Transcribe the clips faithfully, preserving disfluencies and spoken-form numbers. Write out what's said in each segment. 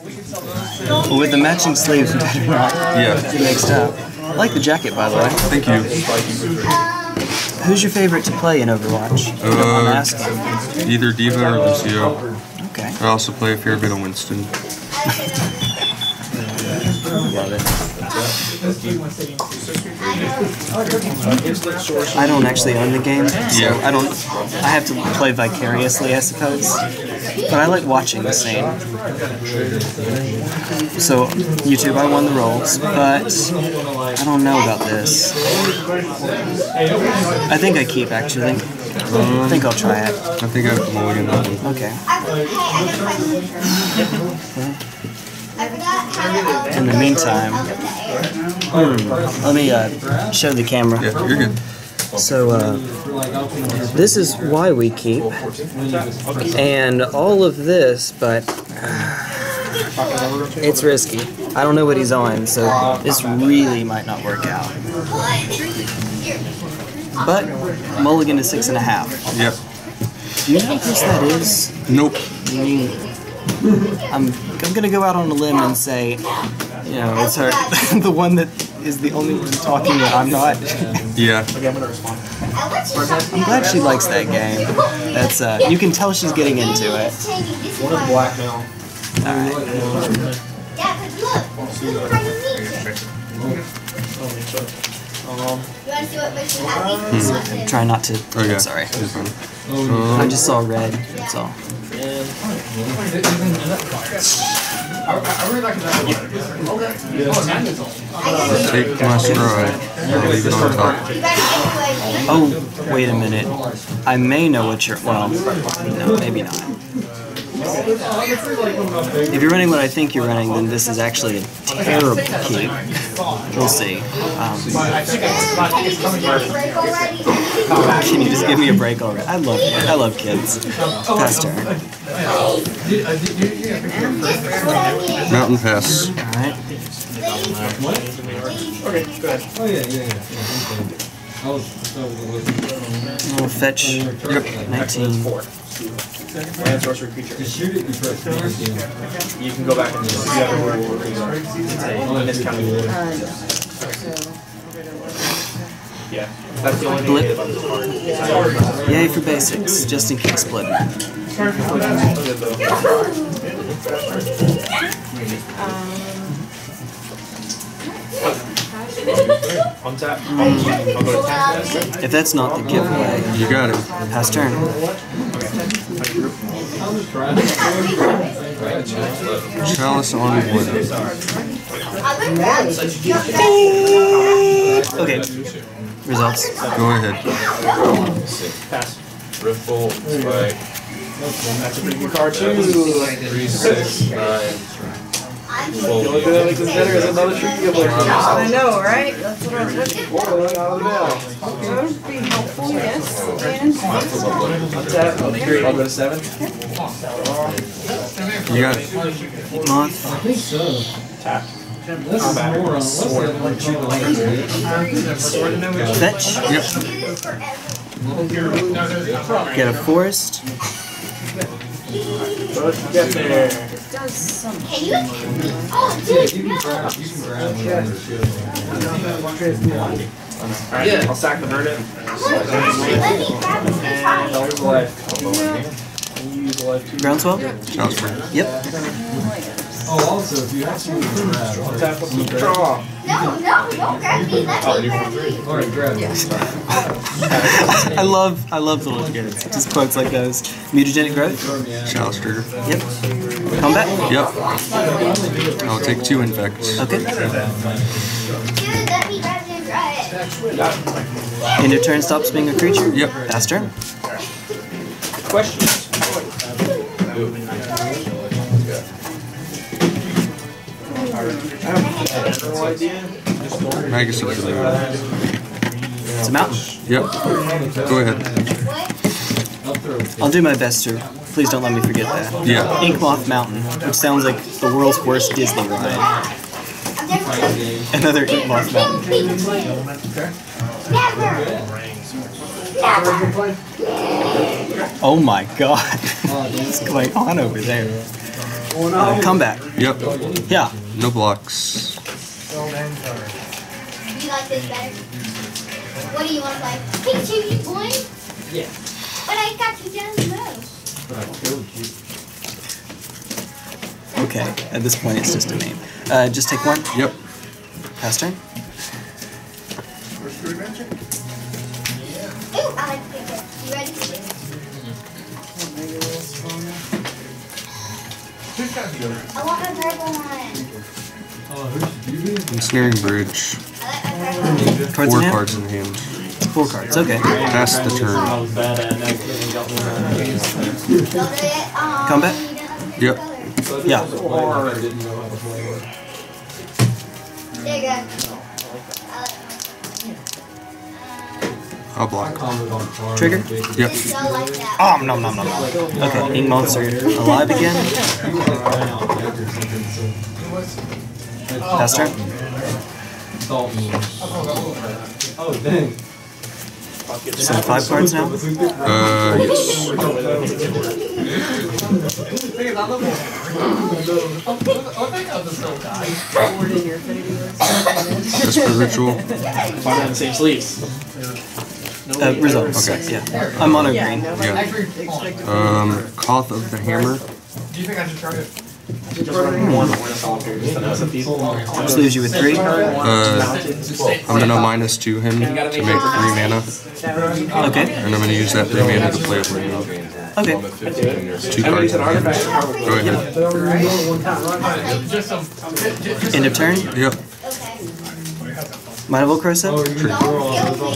With the matching sleeves, Yeah. mixed up. I like the jacket, by the way. Thank you. Who's your favorite to play in Overwatch? Uh, I'm asking. Either Diva or Lucio. Okay. I also play a fair bit of Winston. Love it. I don't actually own the game, so Yeah. I don't. I have to play vicariously, I suppose. But I like watching the scene. So YouTube, I won the rolls, but I don't know about this. I think I keep actually. I think I'll try it. I think I have to mulligan that one. Okay. In the meantime, hmm, let me uh, show the camera. Yeah, you're good. So, uh, this is why we keep, and all of this, but it's risky. I don't know what he's on, so this really might not work out. But mulligan is six and a half. Yep. Do you know who that is? Nope. I'm I'm gonna go out on a limb and say, you know, it's her, the one that is the only one talking that I'm not. Yeah. I'm glad she likes that game. That's uh, you can tell she's getting into it. Hmm. Try not to. Okay. I'm sorry. Um, I just saw red. That's all. Take my stride. I'll leave it on top. Oh, wait a minute. I may know what you're. Well, no, maybe not. If you're running what I think you're running, then this is actually a terrible keep. We'll see. Um, can you just give me a break already? I love I love kids. Pass turn. Mountain pass. Alright. We'll fetch nineteen. Land sorcery creature. You can go back and do the other word. It's a miscounted. Yeah, that's the only thing Blip. about this card. Yay for basics, just in case blip. Untap. I'll go to tap. If that's not the giveaway, You got it. pass turn. Chalice on one. Okay. Results. Go ahead. Pass. Riffle. Spike. That's a pretty good card too. Three, six, nine. The only thing that makes this better is another trick giveaway. I know, right? That's what I was looking for. That would be helpful, yes. Untap. I'll go to seven. You got it. Moth. Tap. Fetch. Yep. Get a forest. Get there. Does something. Can you? Oh, dude. Alright, I'll sack the verdant. And I'll use a life. And you use a life too. Groundswell? Chalice turn. Yep. Oh, also, if you have to move around. Tap with the draw. No, no, don't grab me. Let me grab me. Alright, grab it. I love I love little kids. Just quotes like those. Mutagenic growth? Chalice trigger. Yep. Combat? Yep. I'll take two infects. Okay. Dude, let me grab you right. End of turn stops being a creature? Yep. Pass turn. Questions? No idea. Magus of the moon. It's a mountain. Yep. Go ahead. I'll do my best to. Please don't let me forget that. Yeah. Inkmoth Mountain, which sounds like the world's worst Disney ride. Another Inkmoth Mountain. Oh my god. What's going on over there? Uh, combat. Yep. Yeah. No blocks. Do you like this better? What do you want to play? Pikachu, you won? Yeah. But I got you down the road. But I killed you. Okay, at this point it's just a name. Uh, just take one. Yep. Pass turn. Ooh, I like the picture. You ready? I want a purple one. Ensnaring Bridge. I like my purple one. Cards Four in hand? cards in hand. Four cards, okay. Pass the turn. I was bad at it. I accidentally got one. Go to it. Um, Combat? you don't have to Yep. color. Yeah. Or I didn't know how to play it. There you go. I like I'll block. Trigger? Yep. it. Don't like that. Oh, nom nom nom nom. Okay, ink monster alive again. Pass turn. Oh, dang. So five cards now. Uh, yes. Desperate Ritual. Find out the same sleeves. Uh, results. Okay. Yeah. I'm mono green. Yeah. Um, Koth of the Hammer. Just run one when it's all here. Just to know some people. Which leaves you with three. Uh, I'm gonna minus two him to make three mana, Okay. and I'm gonna use that three mana to play a blue move. Okay. Two cards in hand. Go ahead. End of turn. Yep. Okay. Mind Volcrosa. Oh, you're Don't kill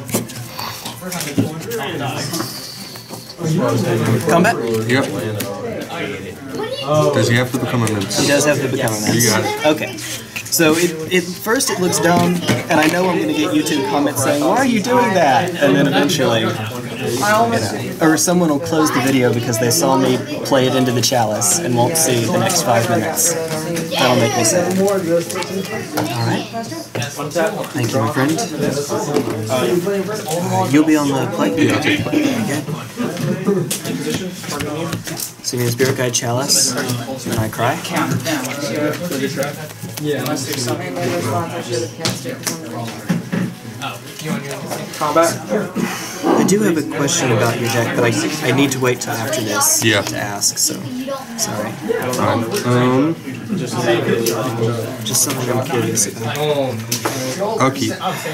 me. Combat. Yep. What do you Does he have to become a He mince? does have to become a You mess. got it. Okay. So it, it first it looks dumb, and I know I'm going to get YouTube comments saying, "Why are you doing that?" And then eventually, you know, or someone will close the video because they saw me play it into the chalice and won't see the next five minutes. That'll make me sad. All right. Thank you, my friend. Uh, you'll be on the play. Yeah, I'll take Okay. See me in Spirit Guide Chalice, and I cry. Yeah. Combat. I do have a question about your deck, but I, I need to wait till after this Yeah. to ask, so sorry. Fine. Um, Just something I'm curious about. I'll keep.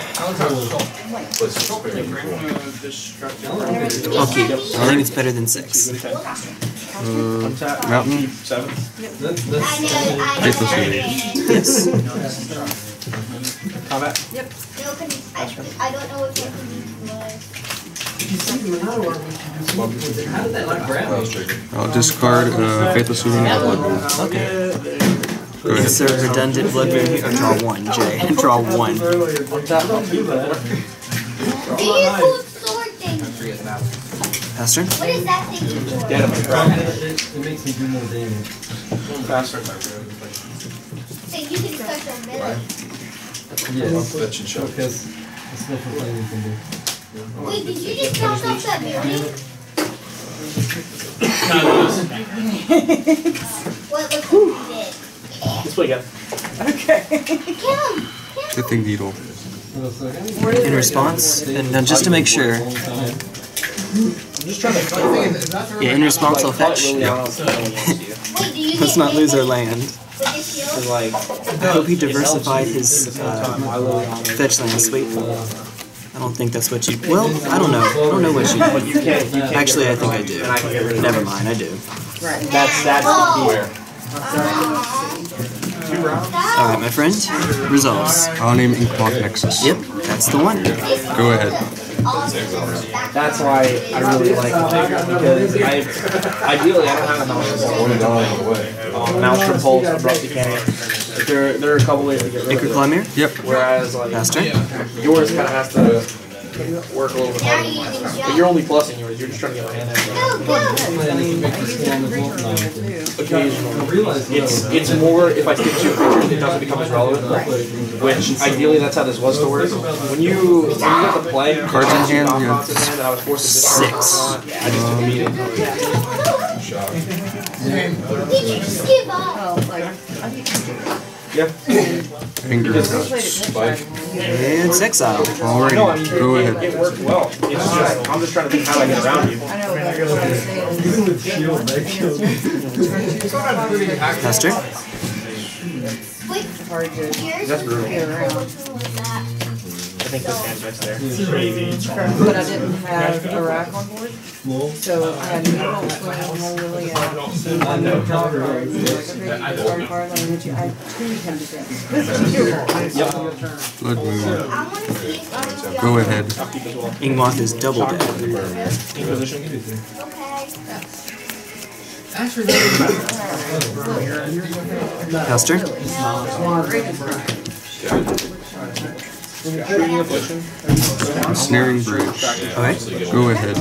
I'll keep. I think it's better than six. Uh, Mountain. Seven. That's, that's, I know, I know. Faithless Rage. Yes. Combat. No, 'cause I, I don't know what was. how did that like grab? I'll discard uh, Faithless Rage and Blood Moon. Okay. Go ahead. Insert redundant blood moon here. Draw one, Jay. Draw one. Do you cool sword thing? Pass turn. What is that thing you do? Get him. Grab it. It makes me do more damage. Faster. So you can start your melee. Yes. Because a special thing you can do. Wait, did you just bounce off that building? What looks like you did? Let's play again. Kill him! Good thing Needle. So, so, In response, and then just to make sure, I'm just trying to. yeah, in response I'll fetch. Wait, do you Let's get not lose our hit land. with this shield? Like, I hope he diversified his uh, fetch land sweep. I don't think that's what you. Well, I don't know. I don't know what you. you can't. You can't Actually, I think I do. And I can get rid of Never mind, I do. That's that's the key. All right, my friend. Resolves. I'll name Inkmoth Nexus. Yep, that's the one. Go ahead. That's why I really like it because I ideally I don't have a mouse. Um, mouse repulse, abrupt decay. Like there, there are a couple ways to get rid Anchor of it. Climber. Yep. Whereas like Pass turn. yours kind of has to work a little bit Now harder. you're using But jump. you're only plusing yours. You're just trying to get a hand out. Go, go! Occasionally, it's it's more if I stick two creatures, it doesn't become as relevant. Which ideally that's how this was to work. When you when you got to play Cards in hand, non yeah. cards in hand, and I was forced to discard Six. uh, I just took a beating. Did you just give up? Oh, like, I think Yeah. Anger we played touch. it next time. And it's exile. Alrighty, No, I mean, go it, ahead. it worked well. It's just, I'm just trying to think how I get around you. I know, but what I'm saying is. Even with shield, they kill me. Master. Wait, Hard to yours? That's brutal. get around. Which one was that? I think this hand's best there. But I didn't have a rack on board, so I had no swing, no really, uh, no draw cards. So like, okay, you start a card, let me hit you. I had two ten percent. This is your turn. Blood moon. I want to see if any of y'all- Go ahead. Ingmoth is double dead. Inquisition. Okay. Master. Shooting affliction. Snaring bridge. Okay. Go ahead.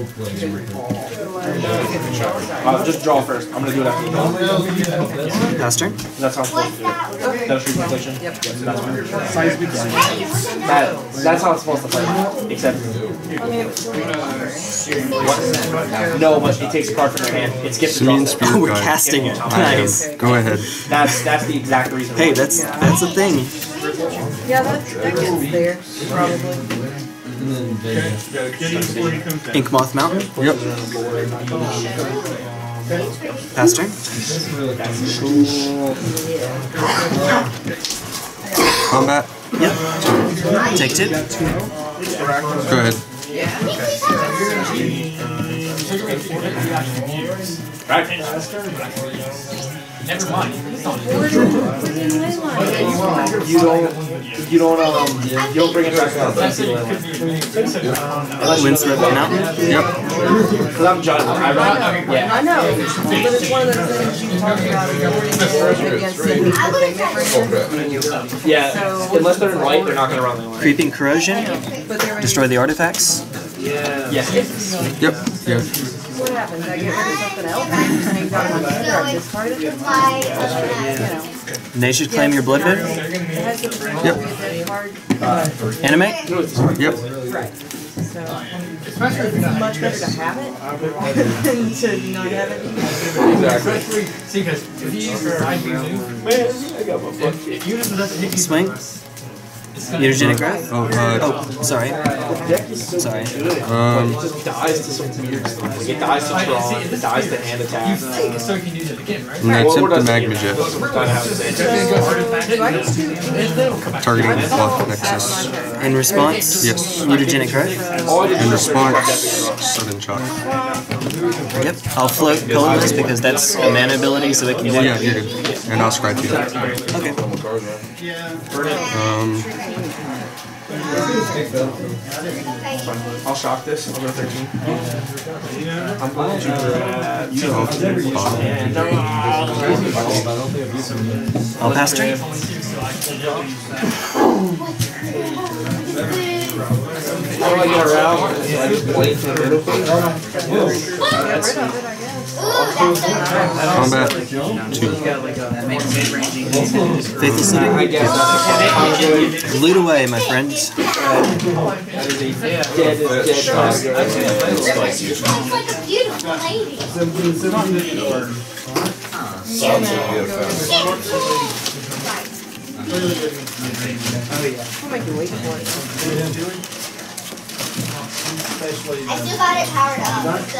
Uh, just draw first. I'm gonna do it after you draw. Master. That's how I'm supposed What's to do that? it. That's shooting affliction. Yep. That's fine. Hey, look at That, that's how it's supposed to play. Except, no, but it takes a card from your hand. It skips the draw Simian step. Spirit Oh, we're Guide. casting it. I am. Nice. Go ahead. That's that's the exact reason. Hey, why. that's that's a thing. Yeah, that, that gets there, probably. Inkmoth Mountain. Yep. Master. Combat. Yep. Take two. Go ahead. Right. Never mind. You don't. You don't. Um. You don't bring it back to the Windthrift Mountain. Yep. Because I'm judging. I run. Yeah. I know, but it's one of those things you talk about in the against the payment Yeah. Unless they're in white, they're not gonna run the line. Creeping Corrosion. But there was, Destroy the artifacts. Yes. Yep. Yep. what happens, I get rid of something else, and you got my hand, or I discard it, you know. They should claim your blood vid. It has the potential Yep. to be a very hard, uh, Animate. Yep. right, so, it's much better to have it than to not have it. Especially, see, because if you use the side view, if if unit doesn't hit you Swing. first, Mutagenic Growth. Oh, uh, Oh, sorry. Sorry. um, It just dies to some weird stuff. Like it dies to Tron, it dies to hand you attack. think so you can use it again, right? and I Well, attempt the doesn't Magma even- Jet, doesn't kinda have the same- Do I get to, It'll come back. targeting the Block Nexus. In response. Yes. Mutagenic Growth. All I did In was response, sudden shock. Yep. I'll float colorless because that's a mana ability, so it can do Yeah, it. you're good. And I'll scratch you. Okay. Um, I'll shock this. I'll go thirteen. I'm going to uh, you know, and I'll pass turn. how do I get around? I just blade to the middle. combat, two. Faithless I City. guess that's Loot away, my friends. that is a dead, dead card. It's like a beautiful lady. I'll make you wait for it. I still got it powered up, so.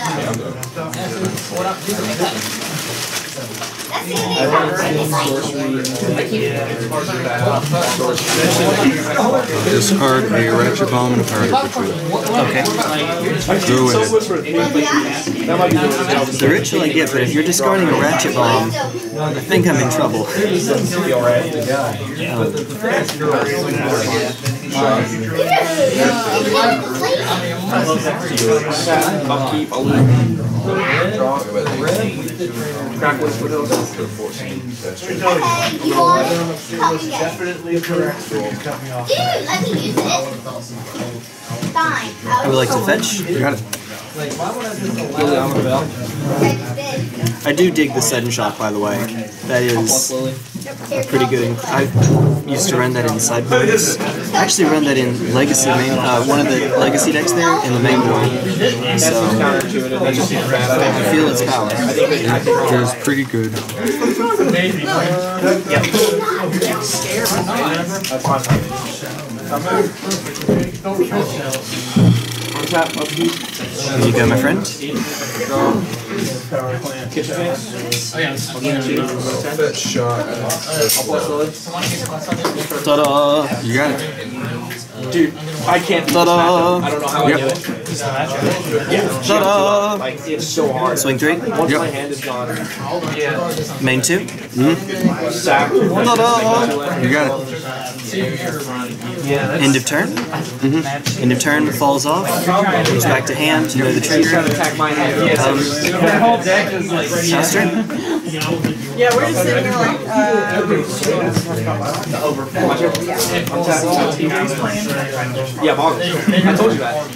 That's the only power, it's like, Discard a Ratchet Bomb and a Fire Patron. Okay. Go ahead. That might be the The ritual I get, but if you're discarding a Ratchet Bomb, I think I'm in trouble. upkeep, I'll lose. Draw. Crack with the hills. okay, you want it? Help me get it. Dude, let me use it. Fine. I would like to fetch. You got it. Really on the bell. Okay, just did. I do dig the sudden shock, by the way. That is a pretty good. I used to run that in sideboards. I actually run that in Legacy main, uh, one of the Legacy decks there in the main board. So I feel its power. It was pretty good. Here you go, my friend. That shot. Ta-da! You got it. Dude, I can't do this Ta-da! matchup. I don't know how I Yep. do it. Yeah. Ta-da! Like, it's so hard. Swing three. Once Yep. my hand is gone, Main two. sack. Ta-da! You got it. End of turn. Mm-hmm. End of turn falls off. Goes back to hand. You know the trigger. Attack my hand. Um, That whole deck is like. Pass turn. Yeah, we're just sitting there like, uh, Yeah, Mark. I told you that.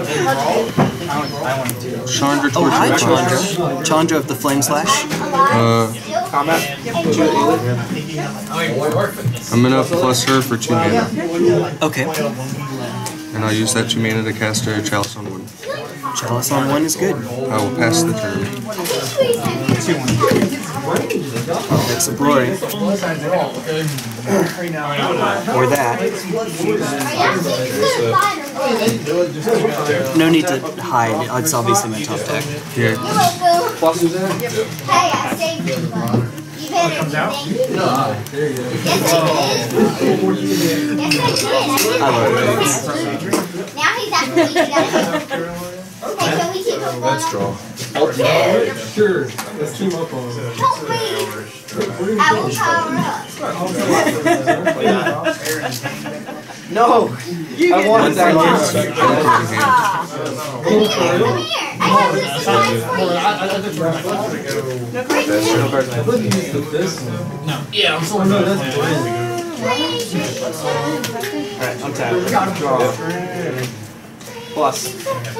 Chandra Oh, hi, Torture. Chandra. Chandra of the Flame Slash. Uh, Combat. I'm gonna plus her for two mana, Okay. and I'll use that two mana to cast a Chalice on one. Chalice on one is good. I will pass the turn. That's a glory. Or that. No need to hide. It's obviously my top deck. Yeah. Hey, I saved you, bud. You better thank you. Yes, I did. Yes, I did. I love it. Now he's actually done. Hey, can we keep him going? Let's draw. Sure. Let's team up on it. Don't please. I will power up. No! I wanted that one. Come here, come here. I have this surprise for you. This one. Yeah, I'm so Oh no, that's fine. Alright, untap. Draw. Plus.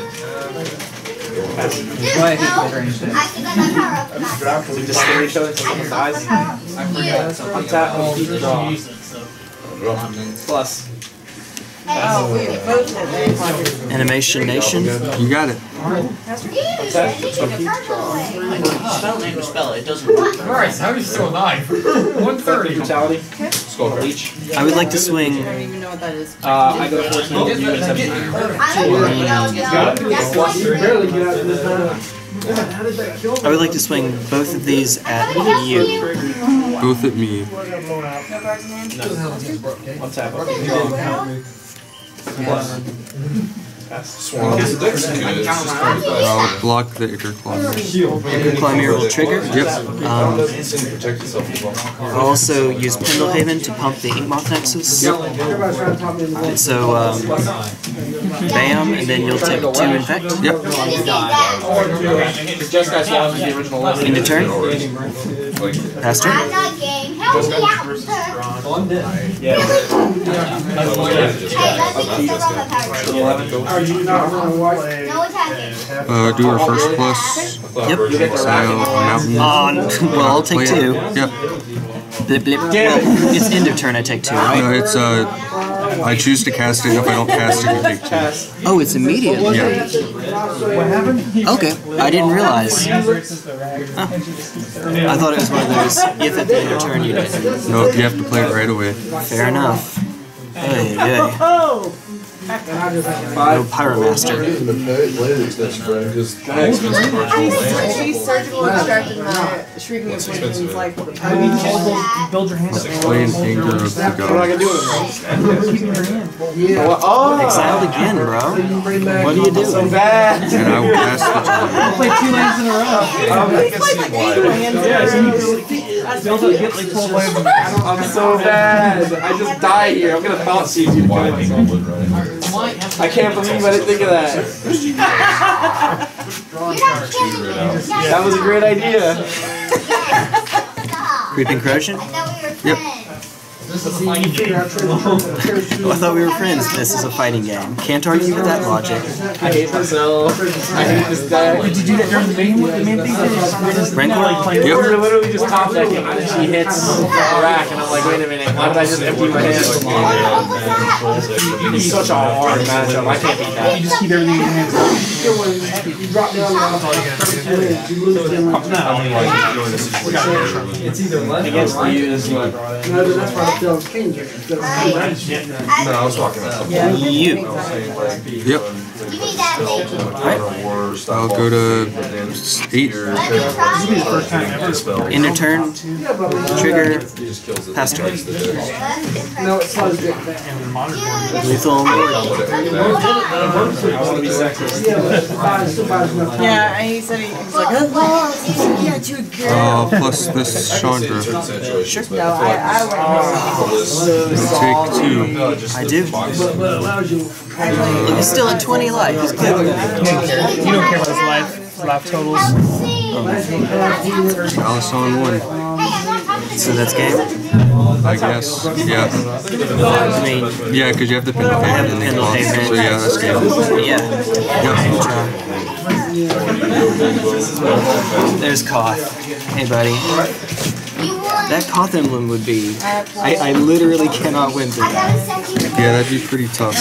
Pass. No, I still got my power up. Just scare each other until someone dies. Untap, keep the draw. Plus. oh, we both had that. Animation Nation. You got it. Spell name or spell, it doesn't work. Alright, so how are you still alive? one thirty. Brutality. Skull Leech. I would like to swing. I don't even know what that is. Uh, I go fourteen, you go seventeen. I don't really know, yo. That's what you Barely get out of this time. How did that kill me? I would like to swing both of these at you. Both at me. Untap. Draw. Plus. Pass. I'll block the Ichor Claw. Climere will trigger. Yep. Um, I'll also use Pendlehaven to pump the Inkmoth Nexus. Everybody's trying to top me in the So, um, bam, and then you'll take two infect. Yep. Just guys lost the original list. End of turn. Pass turn. I'm not game. Help me out, sir. on deck. Yeah. Hey, let me still run my power. eleven. Are you not running white? No attacking. Uh, do her first plus. Yep. Exile a mountain. On. Well, I'll take two. Yep. Blip, blip. Well, it's end of turn, I take two, right? No, it's uh, I choose to cast it. If I don't cast it, you take two. Oh, it's immediate. Yeah. Okay, I didn't realize. Huh. I thought it was one of those, if at the end of turn you did. No, you have to play it right away. Fair enough. Hey, hey. No Pyromaster. She surgical extracted my shrieking afflictions like Build your hand. Let's play in anger of the gods. Oh! Exiled again, bro. What do you do? So bad! And I will pass the turn. Play two lands in a row. Build up, get like twelve lands in a row. I'm so bad! I just die here. I'm gonna bounce you to kill myself. I can't believe I didn't think of that. You're not killing me. That was a great idea. Stop. Creeping Corrosion? I thought we were Yep. friends. This is a fighting game. Well, I thought we were friends. This is a fighting game. Can't argue with that logic. I hate myself. I hate this guy. Did you do that during the main the main thing? Rancor? We were literally just top decking, and then she hits the rack, and I'm like, wait a minute, why did I just empty my hands? It's such a hard matchup. I can't beat that. You just keep everything in your hands. You drop down you lose them. It's either left Against or right. you is what I brought in. No, that's why the film changes. No, I was talking about something. You. Yep. I'll go to eight. End of turn. Trigger. Pass turn. No, it slows it down. Lethal on board. I want to be sexist. Yeah, but it buys- still buys enough time. Yeah, and he said he, he was like, oh, yeah, you would girl. Uh, plus this Chandra. Sure. No, I, I Take two. I do. He's still at twenty life. He's clearly You don't care about his life, life totals. Alice on one. So that's game. I guess. Yeah. I mean, Yeah, because you have to pin the I have the pavement. pin the pavement. So yeah, that's game. Yeah. Yep. There's Koth. Hey, buddy. That Koth emblem would be. I, I literally cannot win through that. Yeah, that'd be pretty tough.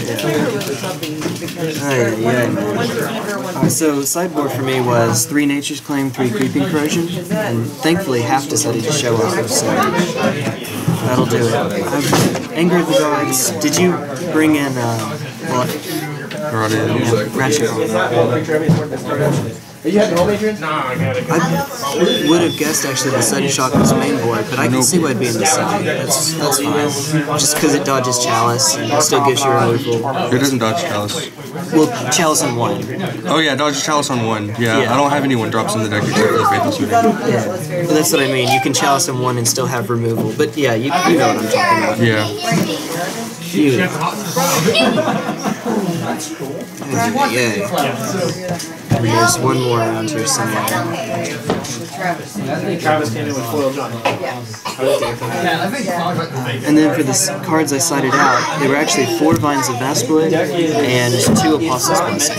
Ay, yeah, uh, so sideboard for me was three Nature's Claim, three Creeping Corrosion, and thankfully half decided to show up. So that'll do it. I've Anger of the Gods. Did you bring in uh, what? Brought in. Yeah, Ratchet. You have no patrons? Nah, I got it. I would have guessed actually the Sudden Shock was main board, but I can see why it'd be in the side. That's that's fine. Just because it dodges Chalice and it still gives you removal. It doesn't dodge Chalice. Well, Chalice on one. Oh yeah, dodge Chalice on one. Yeah, Yeah. I don't have any one drops in the deck except for the Faithless Unit. Yeah, but that's what I mean. You can Chalice on one and still have removal. But yeah, you, you know what I'm talking about. Yeah. You. Yeah. And there's one more around here somewhere. Travis came in with foil Johnny. And then for the s- cards I cited out, they were actually four Vines of Vastwood and two Apostles' Blessing.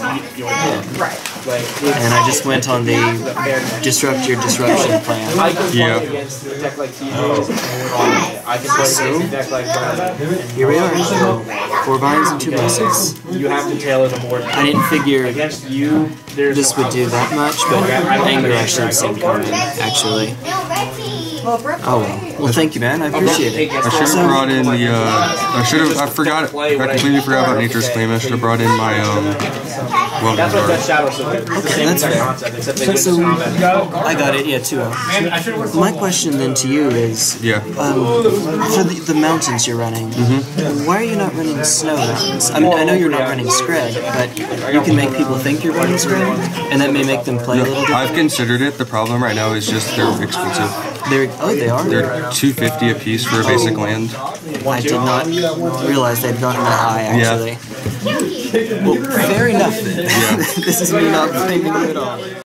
And I just went on the disrupt your disruption plan. I can play Yeah. against a deck like T J's. I can play against a deck like Brad. Here we are. Four Vines and two Blessings. You have to tailor the board. I didn't figure Against you, there's this would do that much, but Anger actually would seem coming, actually. Oh, well. Well, thank you, man. I appreciate it. I should have brought in the, uh, I should have, I forgot, I completely forgot about Nature's Claim. I should have brought in my, um, Welding That's what Death Guard. Shadows is. It's the same That's exact fair. concept, except they So, win so combat. I got it, yeah, two oh. My question then to you is, Yeah. um, for the, the mountains you're running, why are you not running snow mountains? I mean, I know you're not running Scred, but you can make people think you're running Scred, and that may make them play a little I've different. considered it. The problem right now is just they're expensive. They're, oh, they are? They're two fifty a piece for a basic land. I did not realize they'd gotten that high, actually. Well, fair enough then. Yeah. This is me not blaming you at all.